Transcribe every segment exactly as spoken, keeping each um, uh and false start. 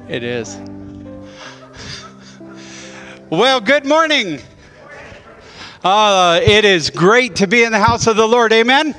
It is. Well, good morning. Uh, it is great to be in the house of the Lord. Amen.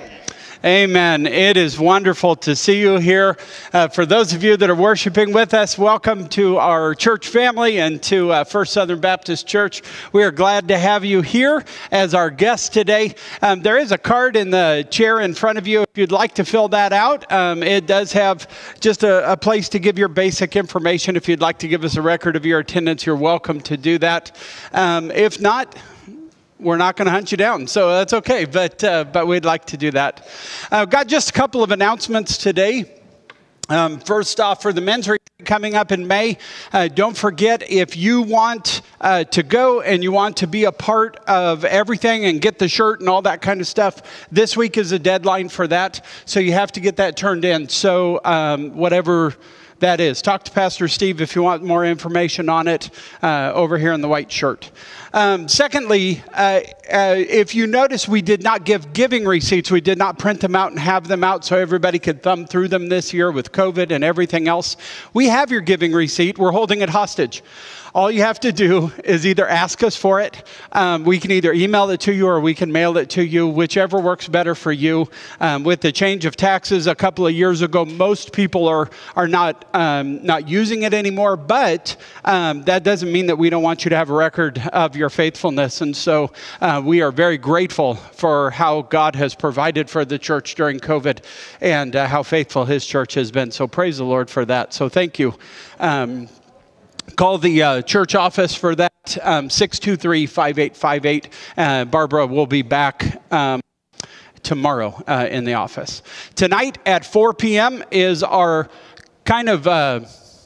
Amen. It is wonderful to see you here. Uh, for those of you that are worshiping with us, welcome to our church family and to uh, First Southern Baptist Church. We are glad to have you here as our guest today. Um, there is a card in the chair in front of you if you'd like to fill that out. Um, it does have just a, a place to give your basic information. If you'd like to give us a record of your attendance, you're welcome to do that. Um, if not, we're not going to hunt you down, so that's okay, but uh, but we'd like to do that. I've uh, got just a couple of announcements today. Um, first off, for the men's retreat coming up in May, uh, don't forget, if you want uh, to go and you want to be a part of everything and get the shirt and all that kind of stuff, this week is a deadline for that, so you have to get that turned in. So um, whatever that is, talk to Pastor Steve if you want more information on it uh, over here in the white shirt. Um, secondly, uh, uh, if you notice, we did not give giving receipts. We did not print them out and have them out so everybody could thumb through them this year with COVID and everything else. We have your giving receipt. We're holding it hostage. All you have to do is either ask us for it. Um, we can either email it to you or we can mail it to you, whichever works better for you. Um, with the change of taxes a couple of years ago, most people are are not um, not using it anymore. But um, that doesn't mean that we don't want you to have a record of your faithfulness. And so uh, we are very grateful for how God has provided for the church during COVID and uh, how faithful His church has been. So praise the Lord for that. So thank you. Um, Call the uh, church office for that, um, six two three, five eight five eight. Uh, Barbara will be back um, tomorrow uh, in the office. Tonight at four p.m. is our kind of, uh,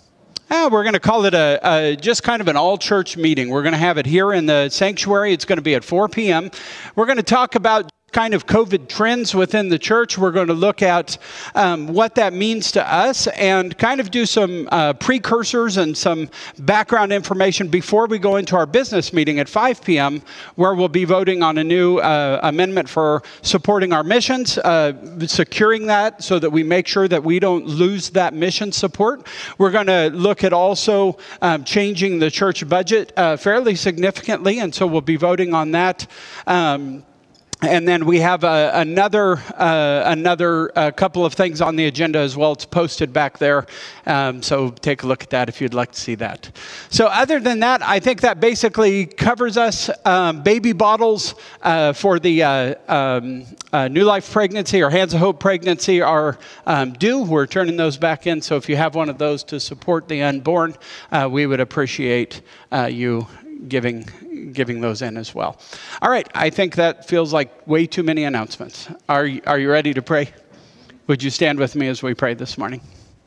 eh, we're going to call it a, a just kind of an all-church meeting. We're going to have it here in the sanctuary. It's going to be at four p.m. We're going to talk about kind of COVID trends within the church. We're going to look at um, what that means to us and kind of do some uh, precursors and some background information before we go into our business meeting at five p.m. where we'll be voting on a new uh, amendment for supporting our missions, uh, securing that so that we make sure that we don't lose that mission support. We're going to look at also um, changing the church budget uh, fairly significantly, and so we'll be voting on that. Um, And then we have uh, another uh, another uh, couple of things on the agenda as well. It's posted back there. Um, so take a look at that if you'd like to see that. So other than that, I think that basically covers us. Um, baby bottles uh, for the uh, um, uh, New Life pregnancy or Hands of Hope pregnancy are um, due. We're turning those back in. So if you have one of those to support the unborn, uh, we would appreciate uh, you giving giving those in as well. All right, I think that feels like way too many announcements. Are you, are you ready to pray? Would you stand with me as we pray this morning?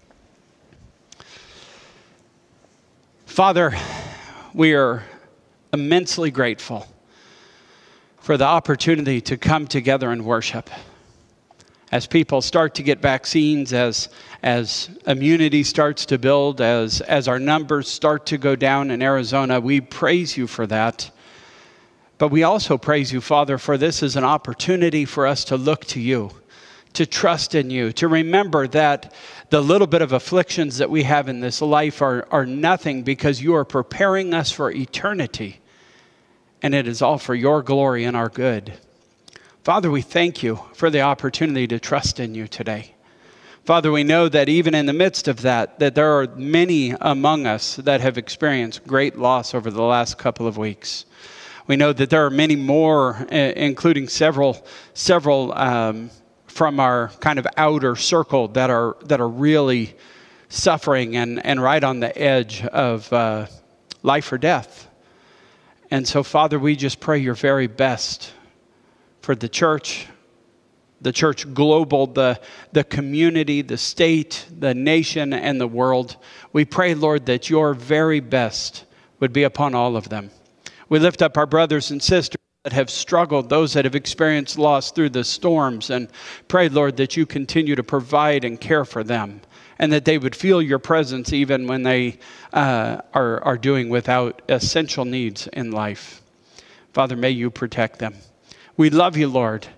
Father, we are immensely grateful for the opportunity to come together and worship. As people start to get vaccines, as as immunity starts to build, as as our numbers start to go down in Arizona, we praise you for that. But we also praise you, Father, for this is an opportunity for us to look to you, to trust in you, to remember that the little bit of afflictions that we have in this life are, are nothing because you are preparing us for eternity. And it is all for your glory and our good. Father, we thank you for the opportunity to trust in you today. Father, we know that even in the midst of that, that there are many among us that have experienced great loss over the last couple of weeks. We know that there are many more, including several, several um, from our kind of outer circle that are that are really suffering and, and right on the edge of uh, life or death. And so, Father, we just pray your very best for the church, the church global, the, the community, the state, the nation, and the world. We pray, Lord, that your very best would be upon all of them. We lift up our brothers and sisters that have struggled, those that have experienced loss through the storms, and pray, Lord, that you continue to provide and care for them, and that they would feel your presence even when they uh, are, are doing without essential needs in life. Father, may you protect them. We love you, Lord,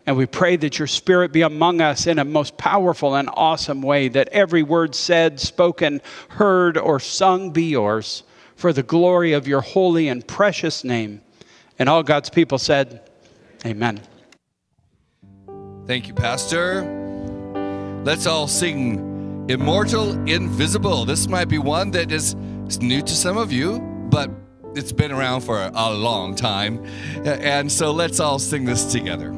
And we pray that your Spirit be among us in a most powerful and awesome way, that every word said, spoken, heard, or sung be yours for the glory of your holy and precious name. And all God's people said, amen. Thank you, Pastor. Let's all sing Immortal, Invisible. This might be one that is new to some of you, but it's been around for a long time. And so let's all sing this together.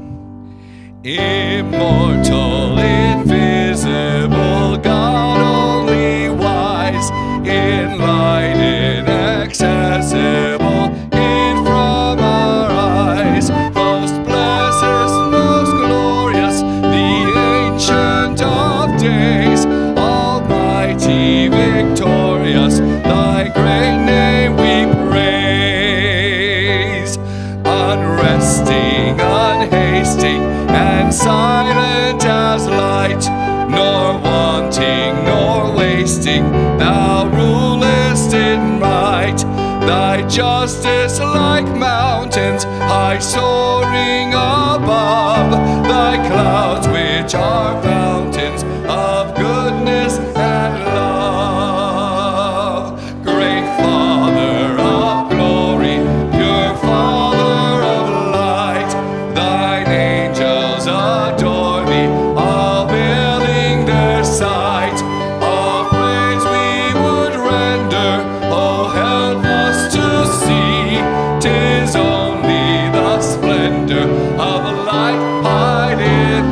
Immortal, invisible, God only wise, in light inaccessible, hid from our eyes, most blessed, most glorious, the Ancient of Days, almighty, victorious, thy great name we praise. Unresting, unhasting, and silent as light, nor wanting, nor wasting, thou rulest in right. Thy justice like mountains, high soaring above, thy clouds which are fountains of goodness and love. Great Father of glory, pure Father of light, thine angels adore thee, all veiling their sight. All praise we would render, oh help us to see, 'tis only the splendor of a light hideth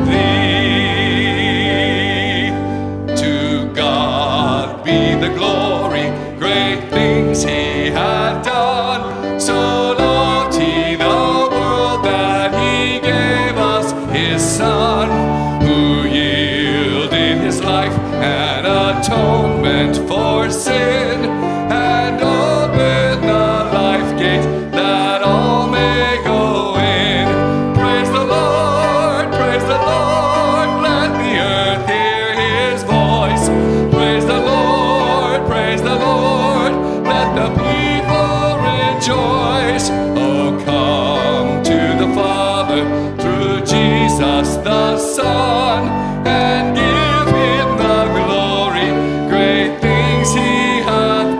thee. To God be the glory, great things he hath done, so loved he the world that he gave us his Son, who yielded his life an atonement for sin, and opened the life gate that all may go in. Praise the Lord, praise the Lord, let the earth hear his voice. Praise the Lord, praise the Lord, let the people rejoice. Oh, come to the Father through Jesus the Son, and give him the glory, great things he hath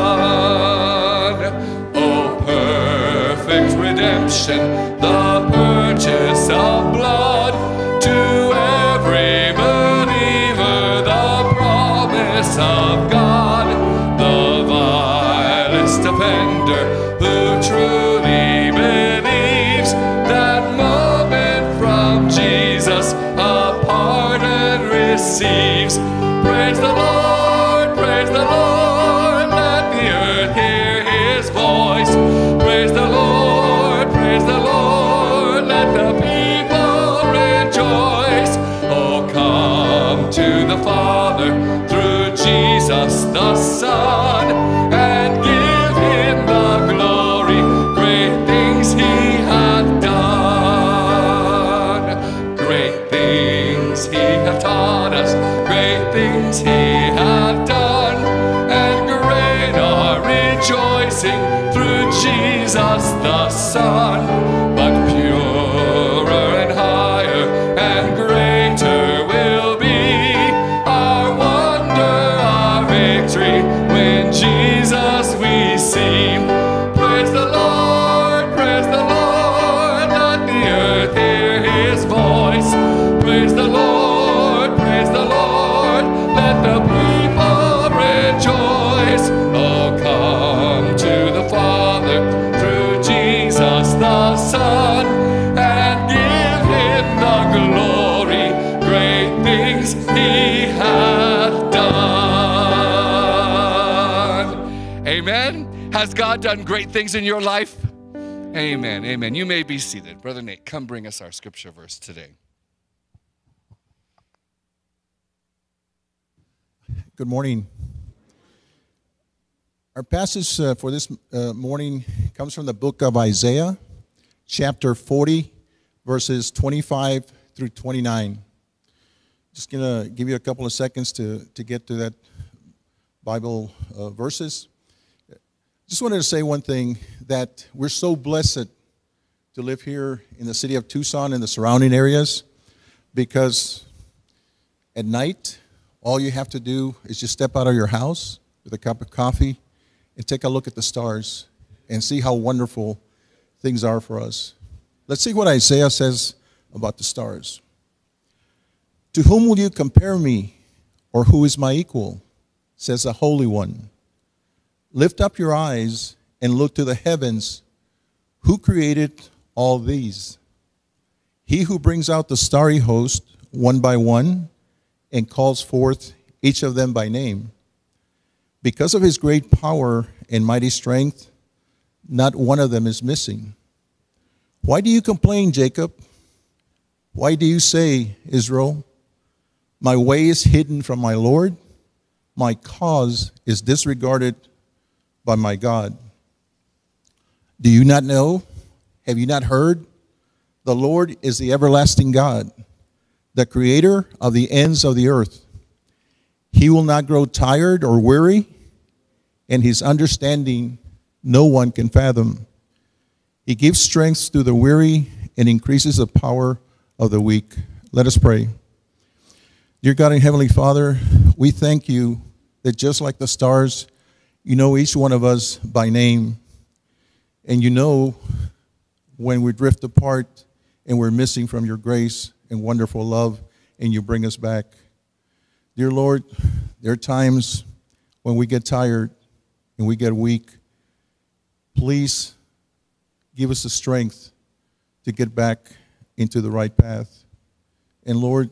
done. Oh, perfect redemption, the purchase of blood, to every believer the promise of God, the vilest offender who truly believes, that moment from Jesus a pardon receives. Praise the Lord, praise the Lord, let the earth hear his voice. Praise the Lord, praise the Lord, let the people rejoice. Oh, come to the Father through Jesus the Son, and give him the glory, great things he hath done. Great things he hath taught us, great things he hath done, and great our rejoicing through Jesus the Son. But purer and higher and greater will be our wonder, our victory, when Jesus we see. Praise the Lord, praise the Lord, let the earth hear his voice. Praise the Lord, praise the Lord, let the people rejoice. Oh, come to the Father through Jesus the Son, and give him the glory, great things he hath done. Amen. Has God done great things in your life? Amen, amen. You may be seated. Brother Nate, come bring us our scripture verse today. Good morning. Our passage uh, for this uh, morning comes from the book of Isaiah, chapter forty, verses twenty-five through twenty-nine. Just going to give you a couple of seconds to, to get to that Bible uh, verses. Just wanted to say one thing, that we're so blessed to live here in the city of Tucson and the surrounding areas because at night, all you have to do is just step out of your house with a cup of coffee and take a look at the stars and see how wonderful things are for us. Let's see what Isaiah says about the stars. To whom will you compare me, or who is my equal? Says the Holy One. Lift up your eyes and look to the heavens. Who created all these? He who brings out the starry host one by one and calls forth each of them by name. Because of his great power and mighty strength, not one of them is missing. Why do you complain, Jacob? Why do you say, Israel, my way is hidden from my Lord? My cause is disregarded by my God. Do you not know? Have you not heard? The Lord is the everlasting God, the creator of the ends of the earth. He will not grow tired or weary, and his understanding no one can fathom. He gives strength to the weary and increases the power of the weak. Let us pray. Dear God and Heavenly Father, we thank you that just like the stars, you know each one of us by name. And you know when we drift apart and we're missing from your grace and wonderful love, and you bring us back. Dear Lord, there are times when we get tired and we get weak. Please give us the strength to get back into the right path. And Lord,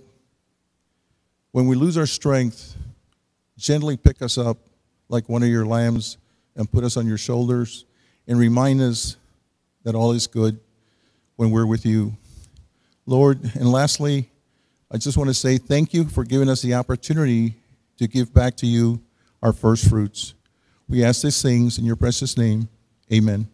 when we lose our strength, gently pick us up like one of your lambs and put us on your shoulders and remind us that all is good when we're with you. Lord, and lastly, I just want to say thank you for giving us the opportunity to give back to you our first fruits. We ask these things in your precious name. Amen.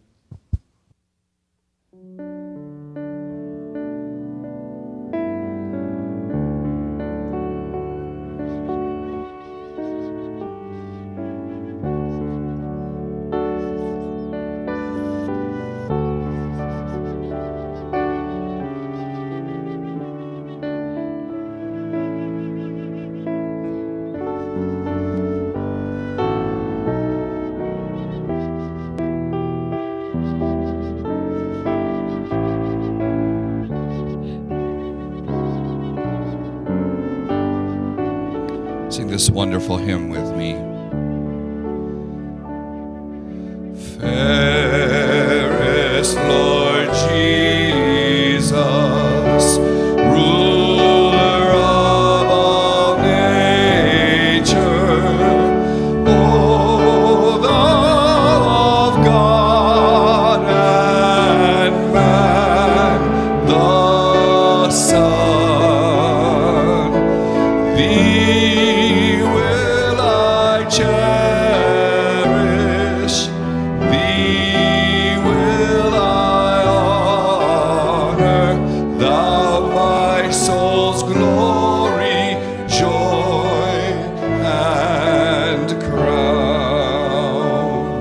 Sing this wonderful hymn with me. Fairest Lord Jesus, ruler of all nature, O thou of God and man, the Son, thee will I cherish, thee will I honor, thou my soul's glory, joy, and crown.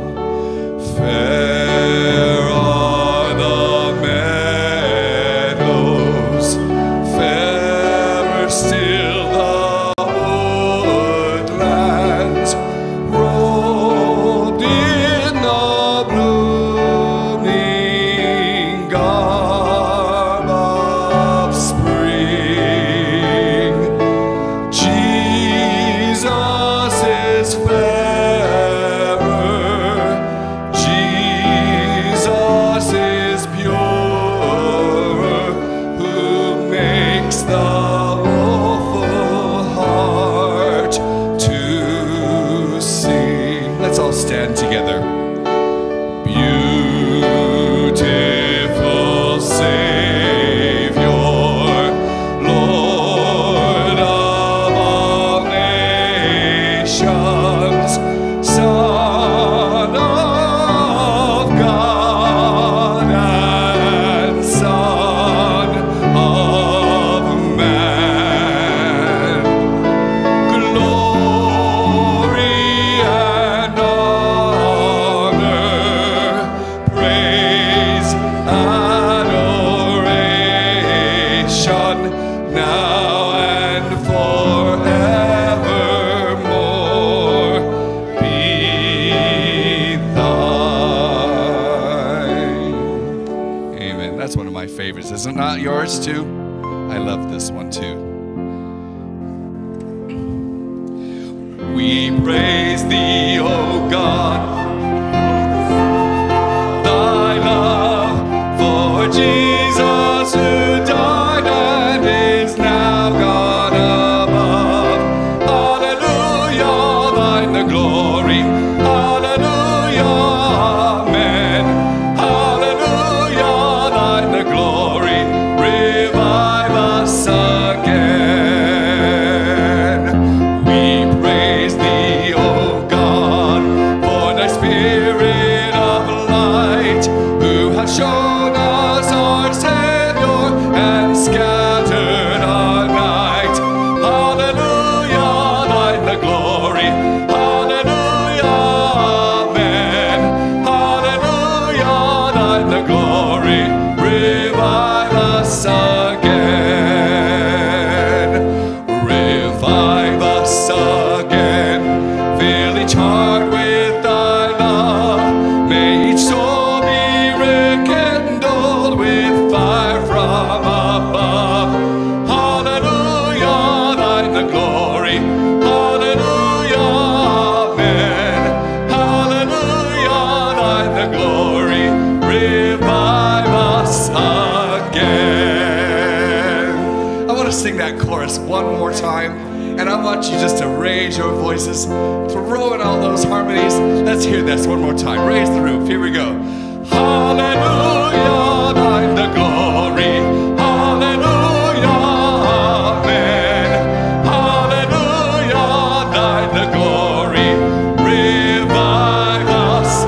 Fair are the meadows, fairer still the woodlands, robed in the blooming garb of spring. verse too? I love this one too. We praise thee, O God, thy love for Jesus who died and is now gone above. Hallelujah, thine the glory. Hallelujah, amen. Hallelujah, thine the glory. Revive us again. Shown us our Savior and scattered our night. Hallelujah, thine the glory. Hallelujah, amen. Hallelujah, thine the glory. Revive us again. Revive us again. Fill each heart with thy love. May each soul with fire from above. Hallelujah, thine the glory. Hallelujah, amen. Hallelujah, thine the glory. Revive us again. I want to sing that chorus one more time, and I want you just to raise your voices, throw in all those harmonies. Let's hear this one more time. Raise the roof. Here we go. Hallelujah, thine the glory. Hallelujah, amen. Hallelujah, thine the glory. Revive us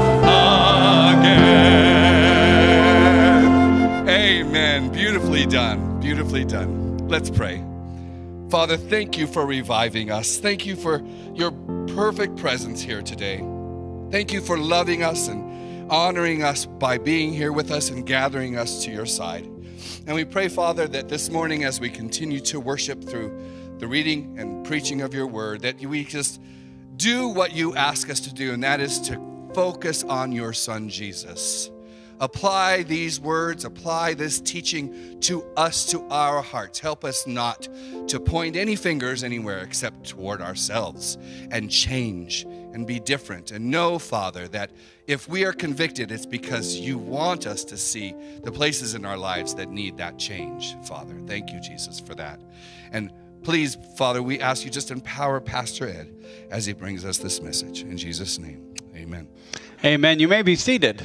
again. Amen. Beautifully done. Beautifully done. Let's pray. Father, thank you for reviving us. Thank you for your perfect presence here today. Thank you for loving us and honoring us by being here with us and gathering us to your side. And we pray, Father, that this morning as we continue to worship through the reading and preaching of your word, that we just do what you ask us to do, and that is to focus on your Son, Jesus. Apply these words, apply this teaching to us, to our hearts. Help us not to point any fingers anywhere except toward ourselves, and change and be different. And know, Father, that if we are convicted, it's because you want us to see the places in our lives that need that change, Father. Thank you, Jesus, for that. And please, Father, we ask you just empower Pastor Ed as he brings us this message. In Jesus' name, amen. Amen. You may be seated.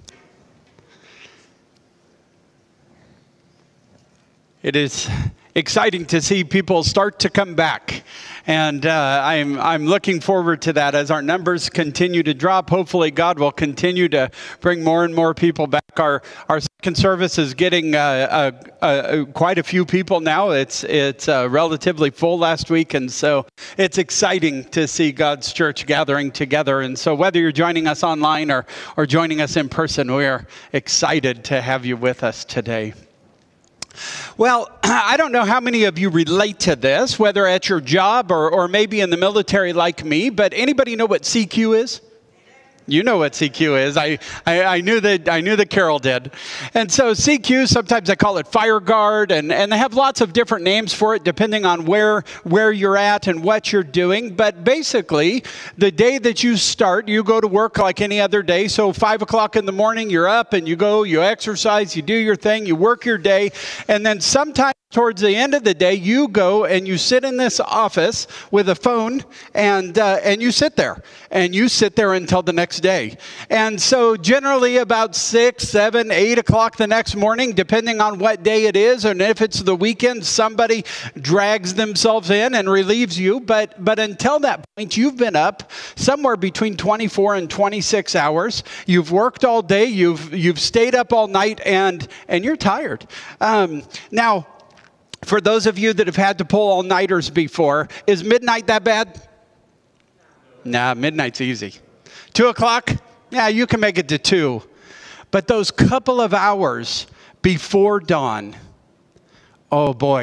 It is exciting to see people start to come back. And uh, I'm, I'm looking forward to that as our numbers continue to drop. Hopefully God will continue to bring more and more people back. Our, our second service is getting uh, uh, uh, quite a few people now. It's, it's uh, relatively full last week. And so it's exciting to see God's church gathering together. And so whether you're joining us online or, or joining us in person, we are excited to have you with us today. Well, I don't know how many of you relate to this, whether at your job or, or maybe in the military like me, but anybody know what C Q is? You know what C Q is. I, I, I knew that I knew that Carol did. And so C Q, sometimes I call it Fire Guard, and, and they have lots of different names for it depending on where, where you're at and what you're doing. But basically, the day that you start, you go to work like any other day. So five o'clock in the morning, you're up and you go, you exercise, you do your thing, you work your day, and then sometimes towards the end of the day, you go and you sit in this office with a phone, and uh, and you sit there. And you sit there until the next day. And so generally about six, seven, eight o'clock the next morning, depending on what day it is, and if it's the weekend, somebody drags themselves in and relieves you. But, but until that point, you've been up somewhere between twenty-four and twenty-six hours. You've worked all day. You've, you've stayed up all night, and, and you're tired. Um, now, for those of you that have had to pull all-nighters before, is midnight that bad? Nah, midnight's easy. Two o'clock? Yeah, you can make it to two. But those couple of hours before dawn, oh boy,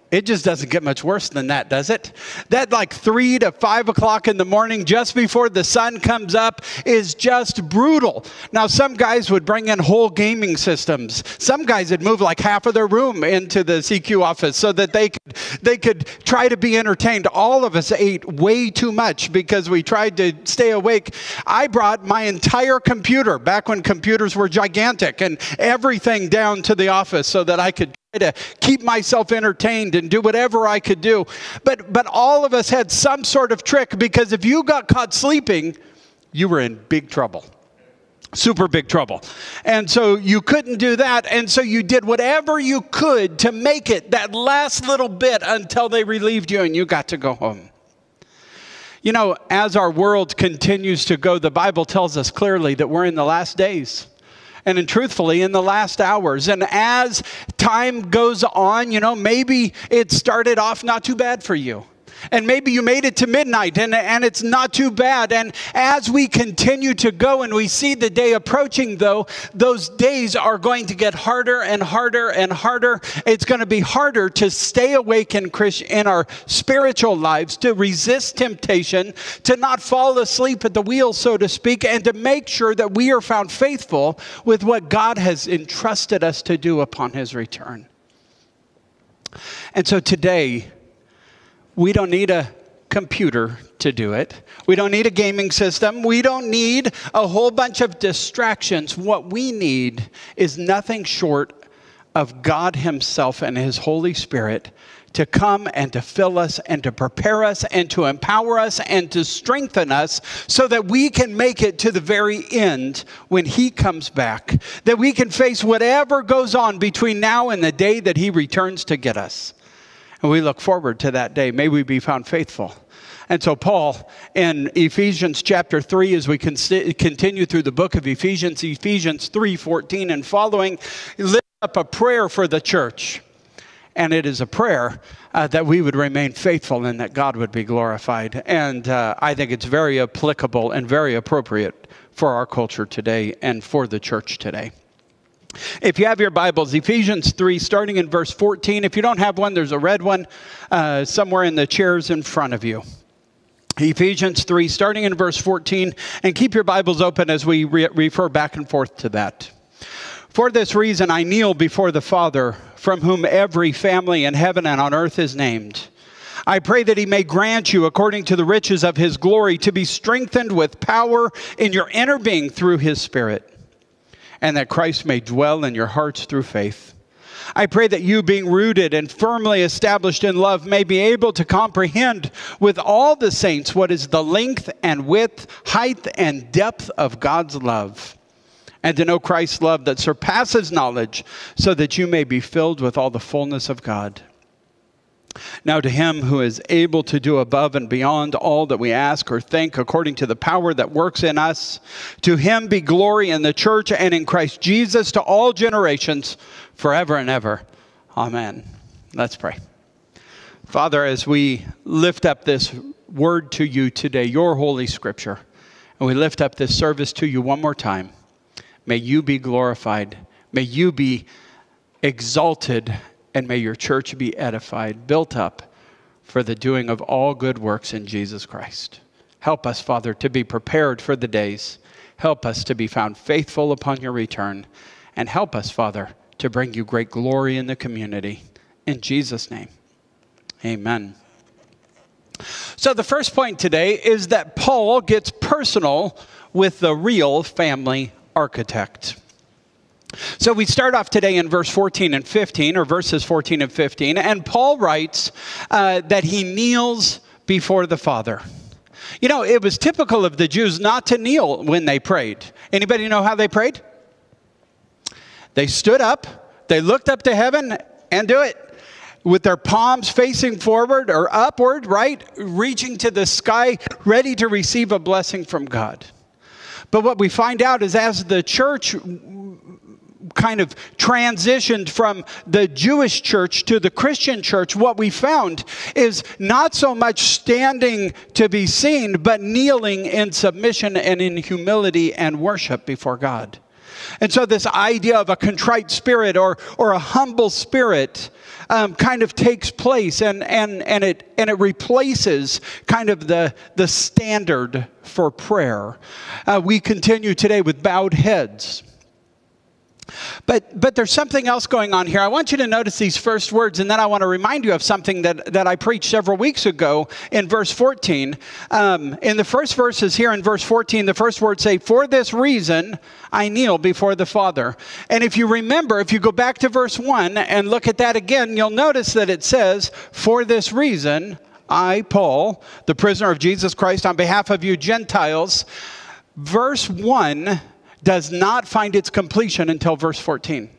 It just doesn't get much worse than that, does it? That like three to five o'clock in the morning, just before the sun comes up, is just brutal. Now, some guys would bring in whole gaming systems. Some guys would move like half of their room into the C Q office so that they could, they could try to be entertained. All of us ate way too much because we tried to stay awake. I brought my entire computer, back when computers were gigantic, and everything down to the office so that I could to keep myself entertained and do whatever I could do. But but all of us had some sort of trick, because if you got caught sleeping, you were in big trouble. Super big trouble. And so you couldn't do that. And so you did whatever you could to make it that last little bit until they relieved you and you got to go home. You know, as our world continues to go, the Bible tells us clearly that we're in the last days. And, and truthfully, in the last hours. And as time goes on, you know, maybe it started off not too bad for you. And maybe you made it to midnight and, and it's not too bad. And as we continue to go and we see the day approaching, though, those days are going to get harder and harder and harder. It's going to be harder to stay awake in, Christ, in our spiritual lives, to resist temptation, to not fall asleep at the wheel, so to speak, and to make sure that we are found faithful with what God has entrusted us to do upon his return. And so today, we don't need a computer to do it. We don't need a gaming system. We don't need a whole bunch of distractions. What we need is nothing short of God himself and his Holy Spirit to come and to fill us and to prepare us and to empower us and to strengthen us so that we can make it to the very end when he comes back, that we can face whatever goes on between now and the day that he returns to get us. And we look forward to that day. May we be found faithful. And so Paul, in Ephesians chapter three, as we con- continue through the book of Ephesians, Ephesians three fourteen and following, lift up a prayer for the church. And it is a prayer uh, that we would remain faithful and that God would be glorified. And uh, I think it's very applicable and very appropriate for our culture today and for the church today. If you have your Bibles, Ephesians three, starting in verse fourteen. If you don't have one, there's a red one uh, somewhere in the chairs in front of you. Ephesians three, starting in verse fourteen. And keep your Bibles open as we re- refer back and forth to that. For this reason, I kneel before the Father, from whom every family in heaven and on earth is named. I pray that he may grant you, according to the riches of his glory, to be strengthened with power in your inner being through his Spirit, and that Christ may dwell in your hearts through faith. I pray that you, being rooted and firmly established in love, may be able to comprehend with all the saints what is the length and width, height and depth of God's love, and to know Christ's love that surpasses knowledge, so that you may be filled with all the fullness of God. Now to him who is able to do above and beyond all that we ask or think, according to the power that works in us, to him be glory in the church and in Christ Jesus to all generations, forever and ever. Amen. Let's pray. Father, as we lift up this word to you today, your holy scripture, and we lift up this service to you one more time, may you be glorified. May you be exalted. And may your church be edified, built up for the doing of all good works in Jesus Christ. Help us, Father, to be prepared for the days. Help us to be found faithful upon your return. And help us, Father, to bring you great glory in the community. In Jesus' name, amen. So the first point today is that Paul gets personal with the real family architect. So we start off today in verse fourteen and fifteen, or verses fourteen and fifteen, and Paul writes uh, that he kneels before the Father. You know, it was typical of the Jews not to kneel when they prayed. Anybody know how they prayed? They stood up, they looked up to heaven, and do it with their palms facing forward or upward, right? Reaching to the sky, ready to receive a blessing from God. But what we find out is as the church kind of transitioned from the Jewish church to the Christian church, what we found is not so much standing to be seen, but kneeling in submission and in humility and worship before God. And so this idea of a contrite spirit or, or a humble spirit um, kind of takes place, and, and, and, it, and it replaces kind of the, the standard for prayer. Uh, we continue today with bowed heads. But but there's something else going on here. I want you to notice these first words, and then I want to remind you of something that, that I preached several weeks ago in verse fourteen. Um, in the first verses here in verse fourteen, the first words say, "For this reason I kneel before the Father." And if you remember, if you go back to verse one and look at that again, you'll notice that it says, "For this reason I, Paul, the prisoner of Jesus Christ, on behalf of you Gentiles." Verse one does not find its completion until verse fourteen.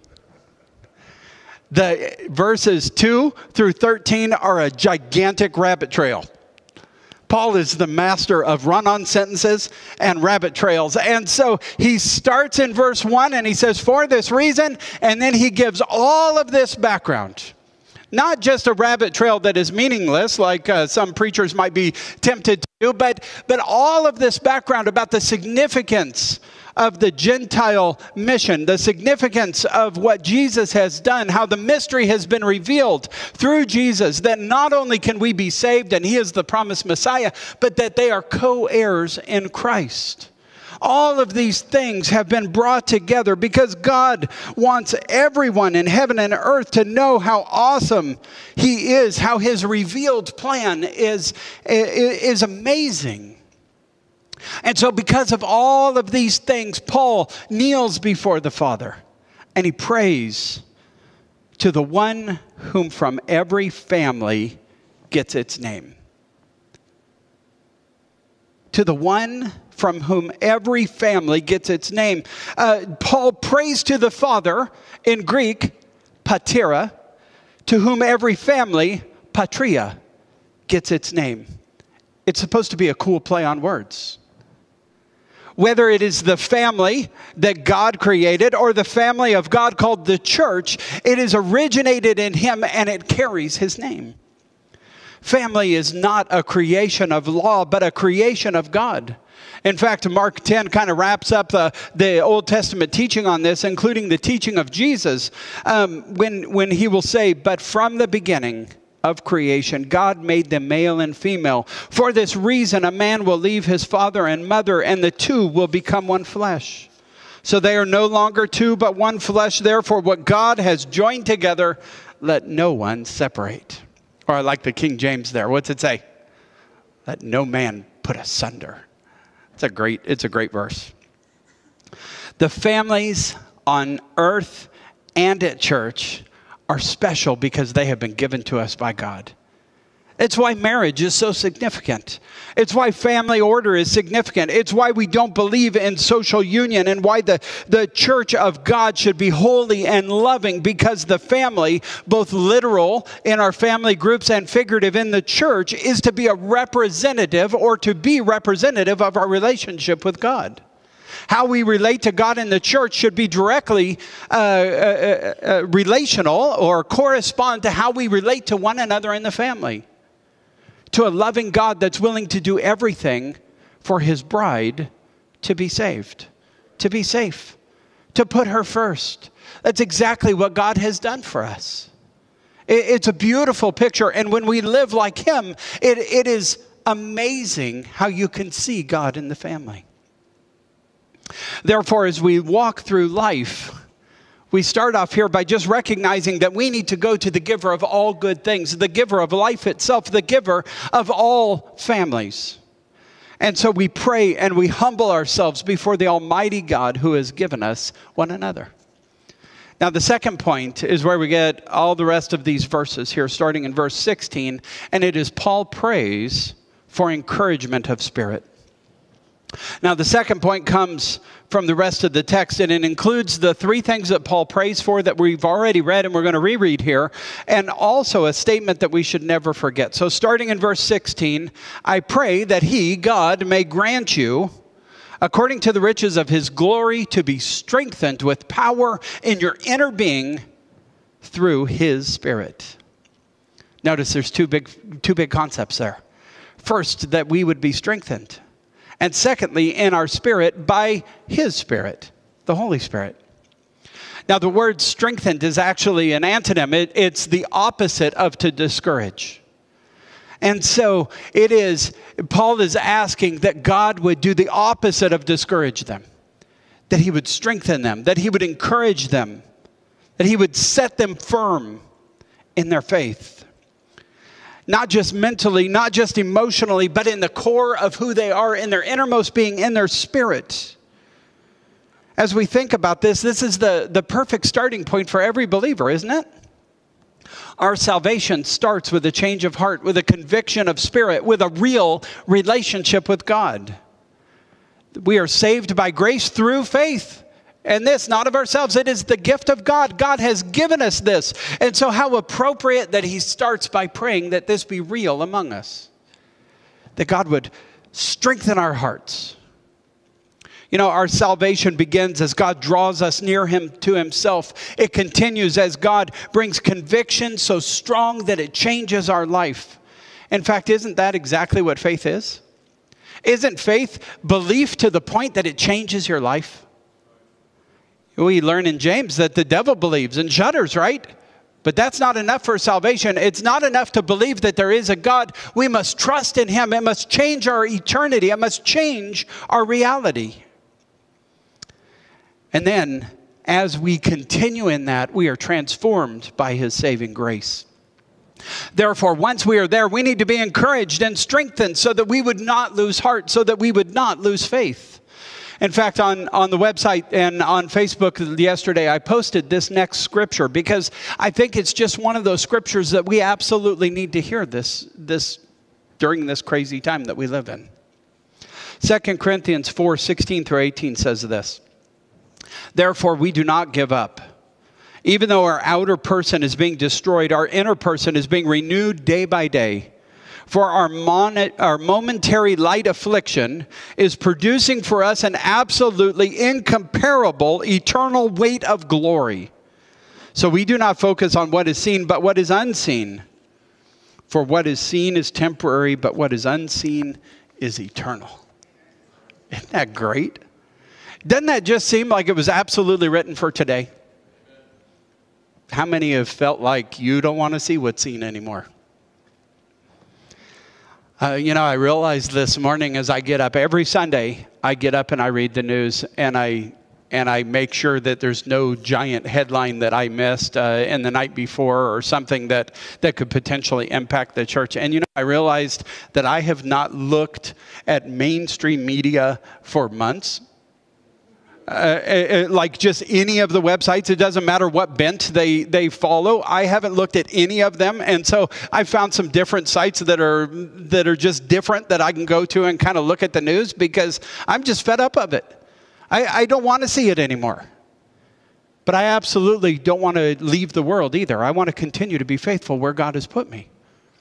The verses two through thirteen are a gigantic rabbit trail. Paul is the master of run-on sentences and rabbit trails. And so he starts in verse one and he says, "For this reason," and then he gives all of this background. Not just a rabbit trail that is meaningless, like uh, some preachers might be tempted to do, but, but all of this background about the significance of the Gentile mission, the significance of what Jesus has done, how the mystery has been revealed through Jesus, that not only can we be saved and he is the promised Messiah, but that they are co-heirs in Christ. All of these things have been brought together because God wants everyone in heaven and earth to know how awesome he is, how his revealed plan is, is amazing. And so because of all of these things, Paul kneels before the Father and he prays to the one whom from every family gets its name. To the one from whom every family gets its name. Uh, Paul prays to the Father, in Greek, patera, to whom every family, patria, gets its name. It's supposed to be a cool play on words. Whether it is the family that God created or the family of God called the church, it is originated in him and it carries his name. Family is not a creation of law, but a creation of God. In fact, Mark ten kind of wraps up the, the Old Testament teaching on this, including the teaching of Jesus, um, when, when he will say, "But from the beginning of creation, God made them male and female. For this reason, a man will leave his father and mother, and the two will become one flesh. So they are no longer two, but one flesh. Therefore, what God has joined together, let no one separate." Or I like the King James there. What's it say? "Let no man put asunder." It's a great, it's a great verse. The families on earth and at church are special because they have been given to us by God. It's why marriage is so significant. It's why family order is significant. It's why we don't believe in social union and why the, the church of God should be holy and loving, because the family, both literal in our family groups and figurative in the church, is to be a representative or to be representative of our relationship with God. How we relate to God in the church should be directly uh, uh, uh, relational or correspond to how we relate to one another in the family. To a loving God that's willing to do everything for his bride to be saved, to be safe, to put her first. That's exactly what God has done for us. It, it's a beautiful picture. And when we live like him, it, it is amazing how you can see God in the family. Therefore, as we walk through life, we start off here by just recognizing that we need to go to the giver of all good things, the giver of life itself, the giver of all families. And so we pray and we humble ourselves before the Almighty God who has given us one another. Now, the second point is where we get all the rest of these verses here, starting in verse sixteen, and it is Paul prays for encouragement of spirit. Now, the second point comes from the rest of the text, and it includes the three things that Paul prays for that we've already read and we're going to reread here, and also a statement that we should never forget. So starting in verse sixteen, "I pray that he, God, may grant you, according to the riches of his glory, to be strengthened with power in your inner being through his Spirit." Notice there's two big, two big concepts there. First, that we would be strengthened. And secondly, in our spirit, by his Spirit. the Holy Spirit. Now, the word strengthened is actually an antonym. It, it's the opposite of to discourage. And so it is, Paul is asking that God would do the opposite of discourage them, that he would strengthen them, that he would encourage them, that he would set them firm in their faith. Not just mentally, not just emotionally, but in the core of who they are, in their innermost being, in their spirit. As we think about this, this is the, the perfect starting point for every believer, isn't it? Our salvation starts with a change of heart, with a conviction of spirit, with a real relationship with God. We are saved by grace through faith. And this, not of ourselves, it is the gift of God. God has given us this. And so how appropriate that he starts by praying that this be real among us. That God would strengthen our hearts. You know, our salvation begins as God draws us near him to himself. It continues as God brings conviction so strong that it changes our life. In fact, isn't that exactly what faith is? Isn't faith belief to the point that it changes your life? We learn in James that the devil believes and shudders, right? But that's not enough for salvation. It's not enough to believe that there is a God. We must trust in him. It must change our eternity. It must change our reality. And then, as we continue in that, we are transformed by his saving grace. Therefore, once we are there, we need to be encouraged and strengthened so that we would not lose heart, so that we would not lose faith. In fact, on, on the website and on Facebook yesterday, I posted this next scripture because I think it's just one of those scriptures that we absolutely need to hear this, this during this crazy time that we live in. Second Corinthians four, sixteen through eighteen says this. Therefore, we do not give up. Even though our outer person is being destroyed, our inner person is being renewed day by day. For our, mon- our momentary light affliction is producing for us an absolutely incomparable eternal weight of glory. So we do not focus on what is seen, but what is unseen. For what is seen is temporary, but what is unseen is eternal. Isn't that great? Doesn't that just seem like it was absolutely written for today? How many have felt like you don't want to see what's seen anymore? Uh, you know, I realized this morning as I get up, every Sunday, I get up and I read the news and I and I make sure that there's no giant headline that I missed uh, in the night before or something that, that could potentially impact the church. And, you know, I realized that I have not looked at mainstream media for months. Uh, like just any of the websites. It doesn't matter what bent they, they follow. I haven't looked at any of them. And so I found some different sites that are, that are just different that I can go to and kind of look at the news because I'm just fed up of it. I, I don't want to see it anymore. But I absolutely don't want to leave the world either. I want to continue to be faithful where God has put me.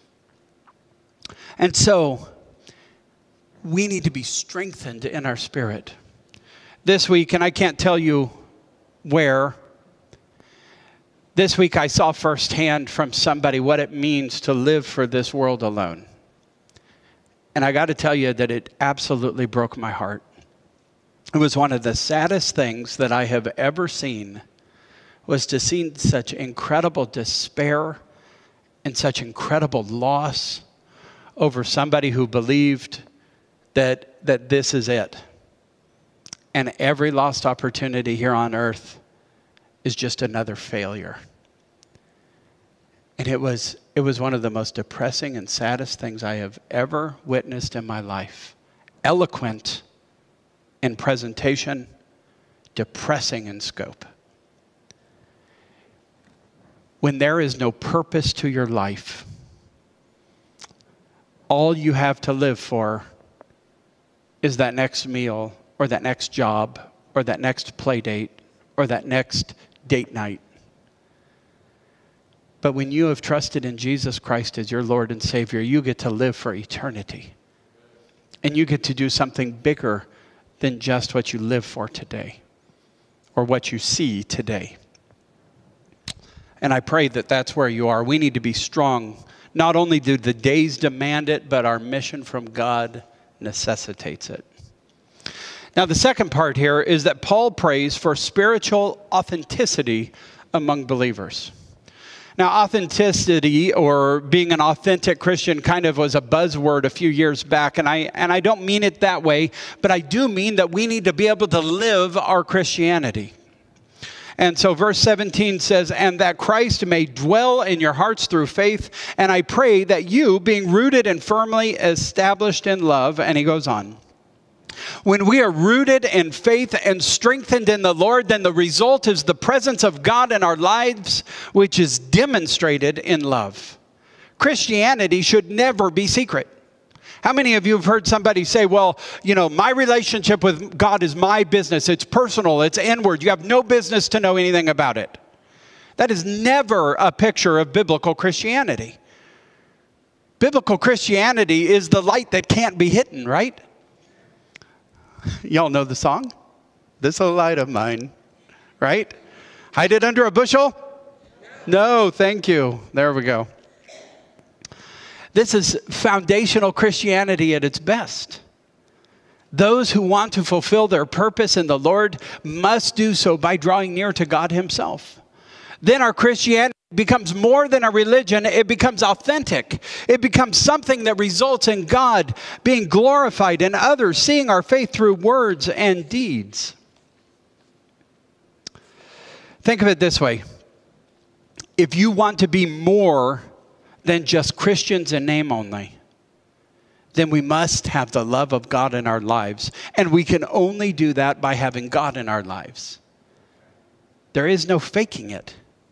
And so we need to be strengthened in our spirit. This week, and I can't tell you where, this week I saw firsthand from somebody what it means to live for this world alone. And I got to tell you that it absolutely broke my heart. It was one of the saddest things that I have ever seen, was to see such incredible despair and such incredible loss over somebody who believed that, that this is it. And every lost opportunity here on earth is just another failure. And it was, it was one of the most depressing and saddest things I have ever witnessed in my life. Eloquent in presentation, depressing in scope. When there is no purpose to your life, all you have to live for is that next meal, or that next job, or that next play date, or that next date night. But when you have trusted in Jesus Christ as your Lord and Savior, you get to live for eternity. And you get to do something bigger than just what you live for today, or what you see today. And I pray that that's where you are. We need to be strong. Not only do the days demand it, but our mission from God necessitates it. Now, the second part here is that Paul prays for spiritual authenticity among believers. Now, authenticity, or being an authentic Christian, kind of was a buzzword a few years back, and I and I don't mean it that way, but I do mean that we need to be able to live our Christianity. And so verse seventeen says, "And that Christ may dwell in your hearts through faith, and I pray that you, being rooted and firmly established in love," and he goes on. When we are rooted in faith and strengthened in the Lord, then the result is the presence of God in our lives, which is demonstrated in love. Christianity should never be secret. How many of you have heard somebody say, well, you know, my relationship with God is my business. It's personal. It's inward. You have no business to know anything about it. That is never a picture of biblical Christianity. Biblical Christianity is the light that can't be hidden, right? Y'all know the song? This a light of mine, right? Hide it under a bushel? No, thank you. There we go. This is foundational Christianity at its best. Those who want to fulfill their purpose in the Lord must do so by drawing near to God himself. Then our Christianity becomes more than a religion. It becomes authentic. It becomes something that results in God being glorified and others seeing our faith through words and deeds. Think of it this way. If you want to be more than just Christians in name only, then we must have the love of God in our lives. And we can only do that by having God in our lives. There is no faking it.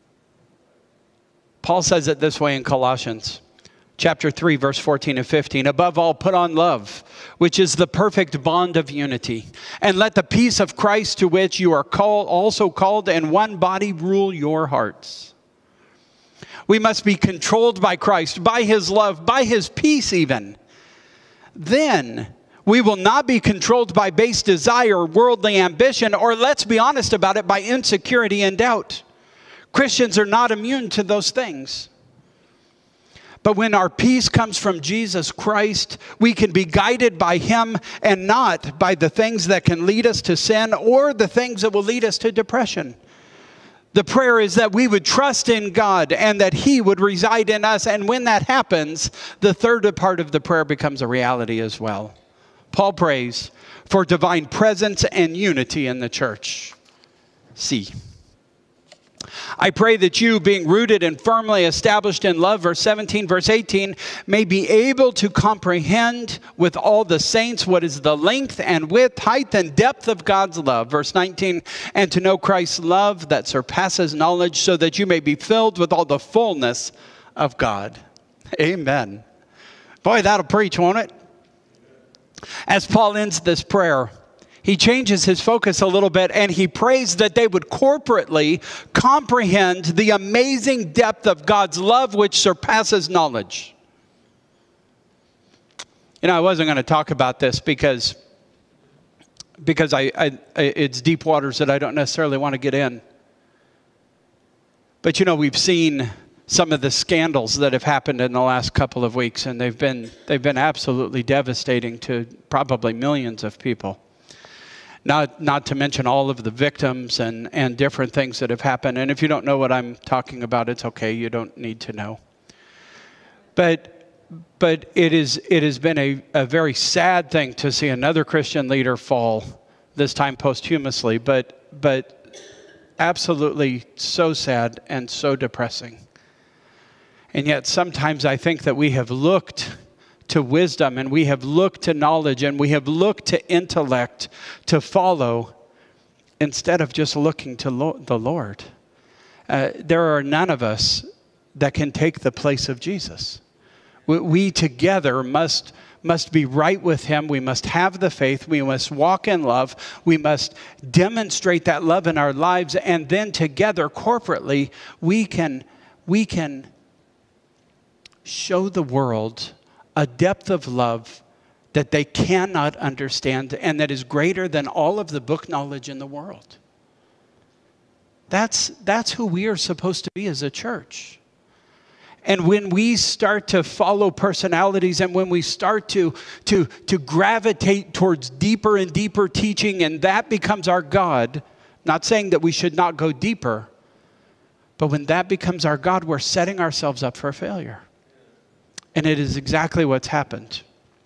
Paul says it this way in Colossians chapter three, verse fourteen and fifteen. "Above all, put on love, which is the perfect bond of unity. And let the peace of Christ, to which you are called, also called in one body, rule your hearts." We must be controlled by Christ, by his love, by his peace even. Then we will not be controlled by base desire, worldly ambition, or, let's be honest about it, by insecurity and doubt. Christians are not immune to those things. But when our peace comes from Jesus Christ, we can be guided by him and not by the things that can lead us to sin or the things that will lead us to depression. The prayer is that we would trust in God and that he would reside in us. And when that happens, the third part of the prayer becomes a reality as well. Paul prays for divine presence and unity in the church. See. I pray that you, being rooted and firmly established in love, verse seventeen, verse eighteen, may be able to comprehend with all the saints what is the length and width, height and depth of God's love. Verse nineteen, and to know Christ's love that surpasses knowledge, so that you may be filled with all the fullness of God. Amen. Boy, that'll preach, won't it? As Paul ends this prayer, he changes his focus a little bit and he prays that they would corporately comprehend the amazing depth of God's love which surpasses knowledge. You know, I wasn't going to talk about this because, because I, I, it's deep waters that I don't necessarily want to get in. But you know, we've seen some of the scandals that have happened in the last couple of weeks, and they've been, they've been absolutely devastating to probably millions of people. Not, not to mention all of the victims and, and different things that have happened. And if you don't know what I'm talking about, it's okay. You don't need to know. But, but it, is, it has been a, a very sad thing to see another Christian leader fall, this time posthumously, but, but absolutely so sad and so depressing. And yet sometimes I think that we have looked to wisdom and we have looked to knowledge and we have looked to intellect to follow instead of just looking to lo- the Lord. Uh, there are none of us that can take the place of Jesus. We, we together must, must be right with him. We must have the faith. We must walk in love. We must demonstrate that love in our lives. And then together, corporately, we can, we can show the world a depth of love that they cannot understand and that is greater than all of the book knowledge in the world. That's, that's who we are supposed to be as a church. And when we start to follow personalities, and when we start to, to, to gravitate towards deeper and deeper teaching, and that becomes our God, not saying that we should not go deeper, but when that becomes our God, we're setting ourselves up for failure. And it is exactly what's happened.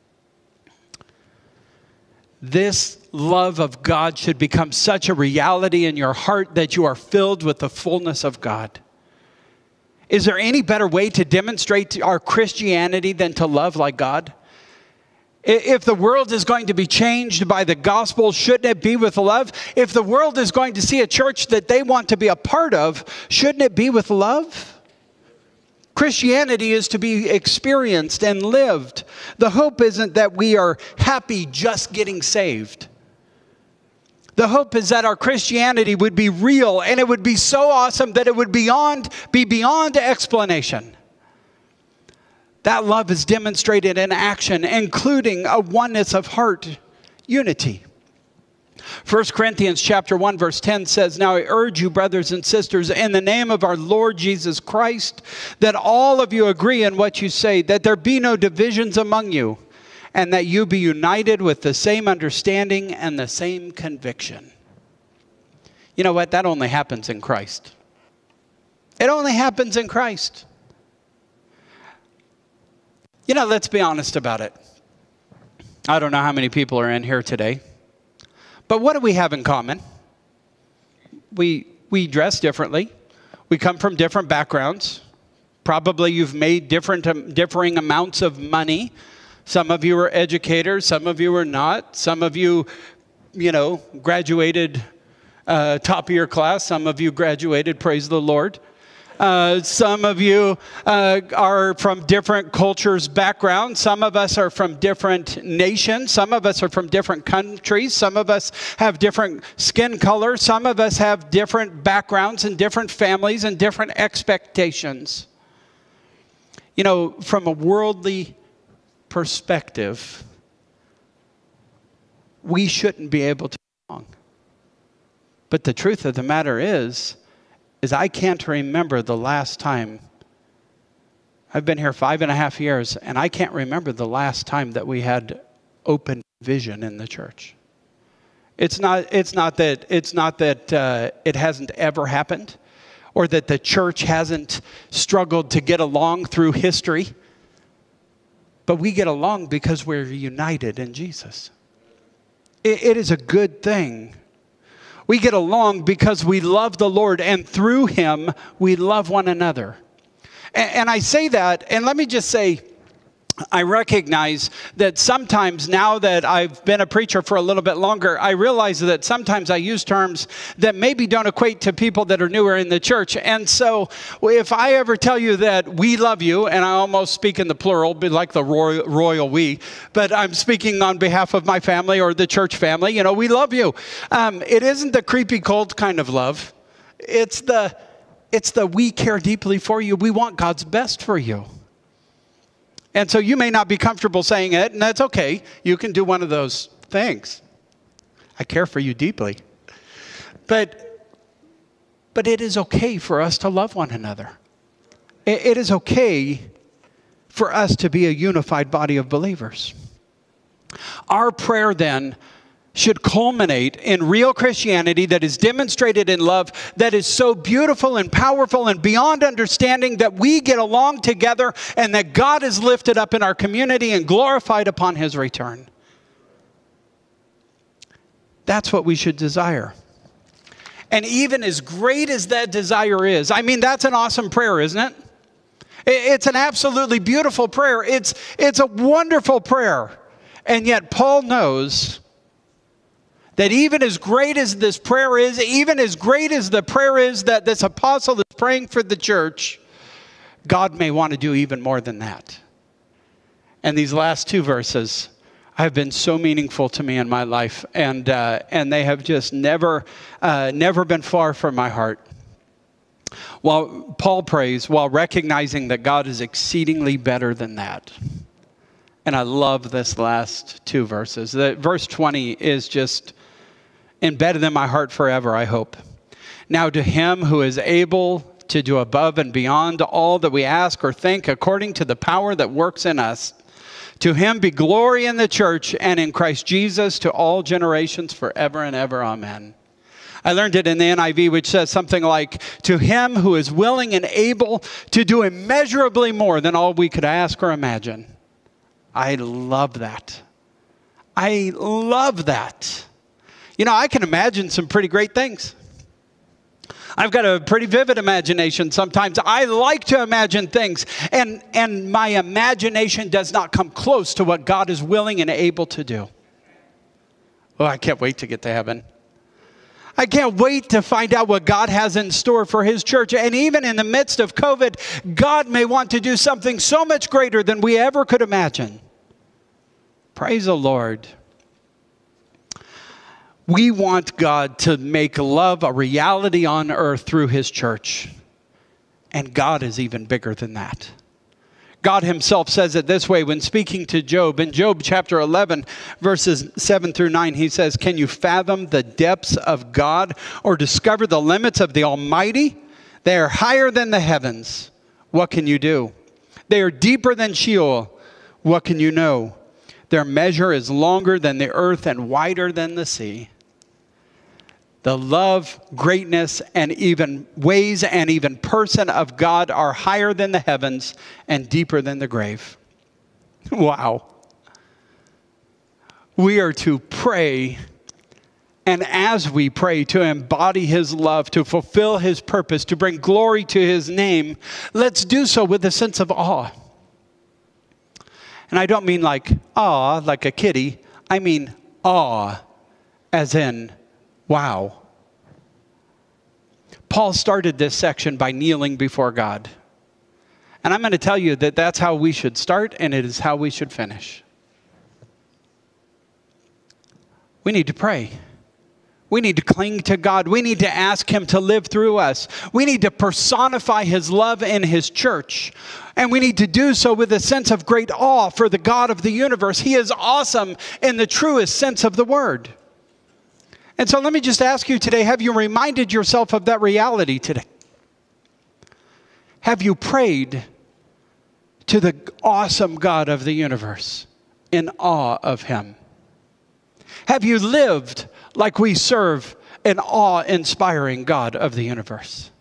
This love of God should become such a reality in your heart that you are filled with the fullness of God. Is there any better way to demonstrate our Christianity than to love like God? If the world is going to be changed by the gospel, shouldn't it be with love? If the world is going to see a church that they want to be a part of, shouldn't it be with love? Christianity is to be experienced and lived. The hope isn't that we are happy just getting saved. The hope is that our Christianity would be real, and it would be so awesome that it would beyond, be beyond explanation. That love is demonstrated in action, including a oneness of heart, unity. First Corinthians chapter one verse ten says, "Now I urge you, brothers and sisters, in the name of our Lord Jesus Christ, that all of you agree in what you say, that there be no divisions among you, and that you be united with the same understanding and the same conviction." You know what? That only happens in Christ. It only happens in Christ. You know, let's be honest about it. I don't know how many people are in here today, but what do we have in common? We, we dress differently. We come from different backgrounds. Probably you've made different, um, differing amounts of money. Some of you are educators, some of you are not. Some of you, you know, graduated uh, top of your class. Some of you graduated, praise the Lord. Uh, some of you uh, are from different cultures, backgrounds. Some of us are from different nations. Some of us are from different countries. Some of us have different skin colors. Some of us have different backgrounds and different families and different expectations. You know, from a worldly perspective, we shouldn't be able to be wrong. But the truth of the matter is, is I can't remember the last time. I've been here five and a half years, and I can't remember the last time that we had open vision in the church. It's not, it's not that, it's not that uh, it hasn't ever happened, or that the church hasn't struggled to get along through history. But we get along because we're united in Jesus. It, it is a good thing. We get along because we love the Lord, and through Him, we love one another. And, and I say that, and let me just say, I recognize that sometimes, now that I've been a preacher for a little bit longer, I realize that sometimes I use terms that maybe don't equate to people that are newer in the church. And so if I ever tell you that we love you, and I almost speak in the plural, be like the royal, royal we, but I'm speaking on behalf of my family or the church family, you know, we love you. Um, it isn't the creepy cold kind of love. It's the, it's the we care deeply for you. We want God's best for you. And so you may not be comfortable saying it, and that's okay. You can do one of those things. I care for you deeply. But, but it is okay for us to love one another. It, it is okay for us to be a unified body of believers. Our prayer then should culminate in real Christianity that is demonstrated in love, that is so beautiful and powerful and beyond understanding, that we get along together and that God is lifted up in our community and glorified upon His return. That's what we should desire. And even as great as that desire is, I mean, that's an awesome prayer, isn't it? It's an absolutely beautiful prayer. It's, it's a wonderful prayer. And yet Paul knows that even as great as this prayer is, even as great as the prayer is that this apostle is praying for the church, God may want to do even more than that. And these last two verses have been so meaningful to me in my life, and uh, and they have just never, uh, never been far from my heart. While Paul prays, while recognizing that God is exceedingly better than that. And I love this last two verses. The, verse twenty is just embedded in my heart forever, I hope. Now to Him who is able to do above and beyond all that we ask or think, according to the power that works in us. To him be glory in the church and in Christ Jesus to all generations forever and ever. Amen. I learned it in the N I V, which says something like, to him who is willing and able to do immeasurably more than all we could ask or imagine. I love that. I love that. You know, I can imagine some pretty great things. I've got a pretty vivid imagination sometimes. I like to imagine things, and, and my imagination does not come close to what God is willing and able to do. Oh, I can't wait to get to heaven. I can't wait to find out what God has in store for his church. And even in the midst of COVID, God may want to do something so much greater than we ever could imagine. Praise the Lord. We want God to make love a reality on earth through his church. And God is even bigger than that. God himself says it this way when speaking to Job. In Job chapter eleven, verses seven through nine, he says, can you fathom the depths of God or discover the limits of the Almighty? They are higher than the heavens. What can you do? They are deeper than Sheol. What can you know? Their measure is longer than the earth and wider than the sea. The love, greatness, and even ways and even person of God are higher than the heavens and deeper than the grave. Wow. We are to pray, and as we pray, to embody his love, to fulfill his purpose, to bring glory to his name. Let's do so with a sense of awe. And I don't mean like awe, like a kitty. I mean awe, as in wow. Paul started this section by kneeling before God. And I'm going to tell you that that's how we should start, and it is how we should finish. We need to pray. We need to cling to God. We need to ask him to live through us. We need to personify his love in his church. And we need to do so with a sense of great awe for the God of the universe. He is awesome in the truest sense of the word. And so let me just ask you today, have you reminded yourself of that reality today? Have you prayed to the awesome God of the universe in awe of him? Have you lived like we serve an awe-inspiring God of the universe?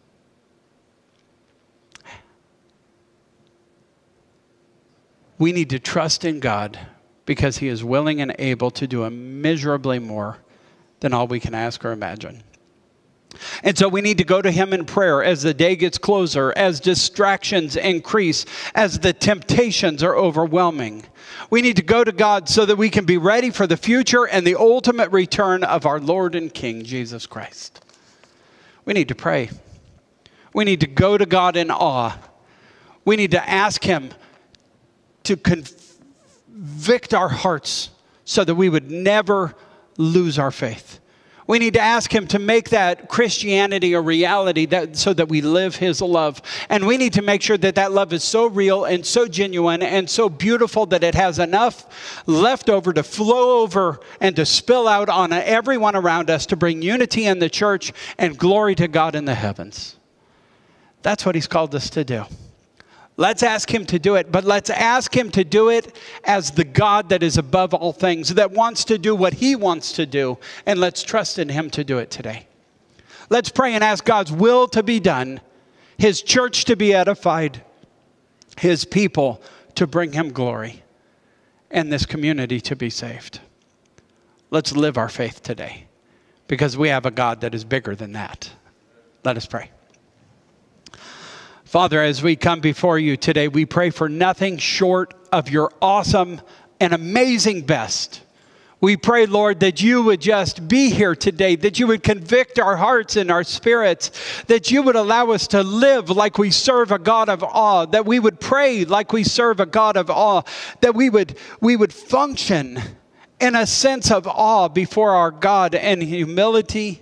We need to trust in God because he is willing and able to do immeasurably more than all we can ask or imagine. And so we need to go to him in prayer as the day gets closer, as distractions increase, as the temptations are overwhelming. We need to go to God so that we can be ready for the future and the ultimate return of our Lord and King, Jesus Christ. We need to pray. We need to go to God in awe. We need to ask him to convict our hearts so that we would never lose our faith. We need to ask him to make that Christianity a reality that, so that we live his love. And we need to make sure that that love is so real and so genuine and so beautiful that it has enough left over to flow over and to spill out on everyone around us to bring unity in the church and glory to God in the heavens. That's what he's called us to do. Let's ask him to do it, but let's ask him to do it as the God that is above all things, that wants to do what he wants to do, and let's trust in him to do it today. Let's pray and ask God's will to be done, his church to be edified, his people to bring him glory, and this community to be saved. Let's live our faith today, because we have a God that is bigger than that. Let us pray. Father, as we come before you today, we pray for nothing short of your awesome and amazing best. We pray, Lord, that you would just be here today, that you would convict our hearts and our spirits, that you would allow us to live like we serve a God of awe, that we would pray like we serve a God of awe, that we would, we would function in a sense of awe before our God and humility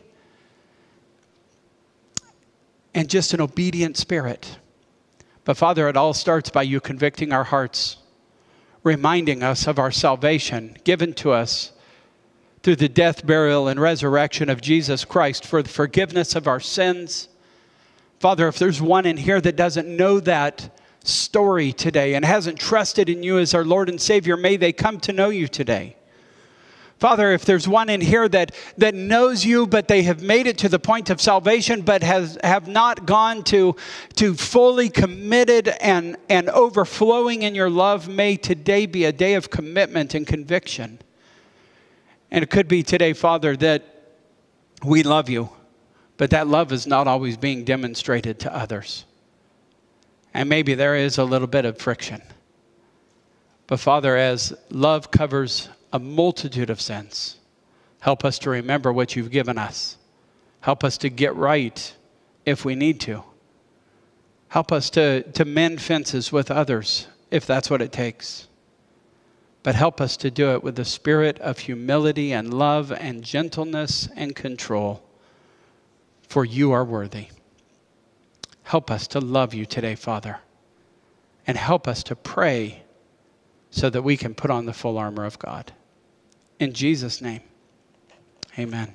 and just an obedient spirit. But Father, it all starts by you convicting our hearts, reminding us of our salvation given to us through the death, burial, and resurrection of Jesus Christ for the forgiveness of our sins, Father, if there's one in here that doesn't know that story today and hasn't trusted in you as our Lord and Savior, may they come to know you today. Father, if there's one in here that, that knows you, but they have made it to the point of salvation, but has, have not gone to, to fully committed and, and overflowing in your love, may today be a day of commitment and conviction. And it could be today, Father, that we love you, but that love is not always being demonstrated to others. And maybe there is a little bit of friction. But Father, as love covers a multitude of sins, help us to remember what you've given us. Help us to get right if we need to. Help us to, to mend fences with others if that's what it takes. But help us to do it with the spirit of humility and love and gentleness and control, for you are worthy. Help us to love you today, Father, and help us to pray so that we can put on the full armor of God. In Jesus' name, amen.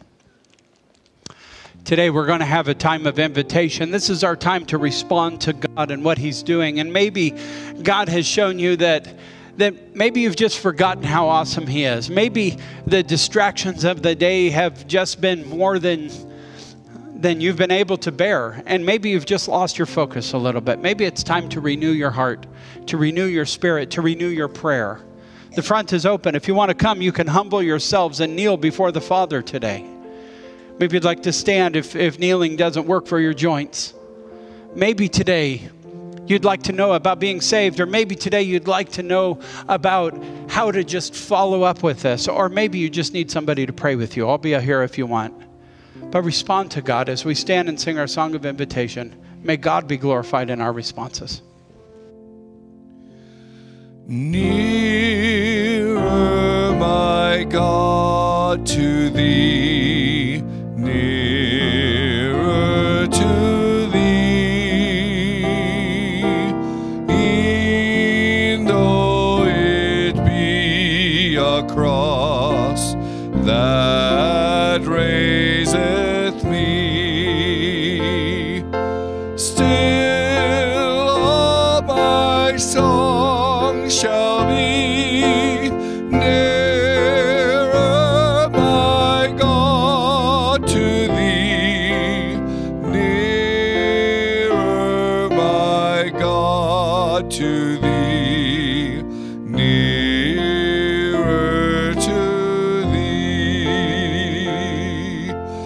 Today we're going to have a time of invitation. This is our time to respond to God and what he's doing. And maybe God has shown you that, that maybe you've just forgotten how awesome he is. Maybe the distractions of the day have just been more than, than you've been able to bear. And maybe you've just lost your focus a little bit. Maybe it's time to renew your heart, to renew your spirit, to renew your prayer. The front is open. If you want to come, you can humble yourselves and kneel before the Father today. Maybe you'd like to stand if, if kneeling doesn't work for your joints. Maybe today you'd like to know about being saved, or maybe today you'd like to know about how to just follow up with this, or maybe you just need somebody to pray with you. I'll be here if you want. But respond to God as we stand and sing our song of invitation. May God be glorified in our responses. Nearer, my God, to thee, nearer to thee, e'en though it be a cross that raiseth me, still all my song shall be nearer, my God, to thee, nearer, my God, to thee, nearer to thee.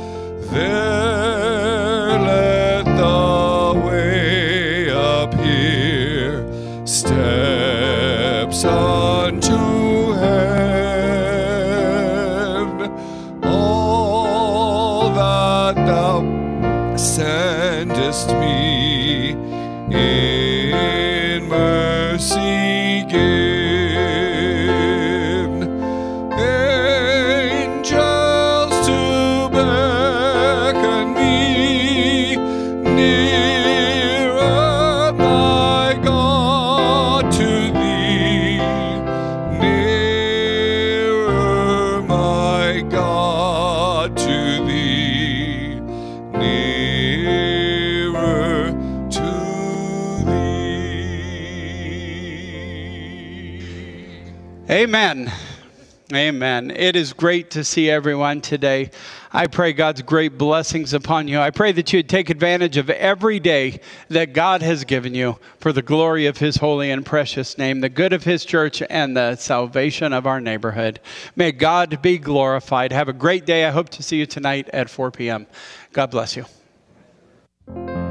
There let the way appear, steps unto heaven. All that thou sendest me in mercy given, angels to beckon me nearer, my God, to thee, nearer, my God, to thee, nearer to thee. Amen. Amen. It is great to see everyone today. I pray God's great blessings upon you. I pray that you would take advantage of every day that God has given you for the glory of his holy and precious name, the good of his church, and the salvation of our neighborhood. May God be glorified. Have a great day. I hope to see you tonight at four p m God bless you.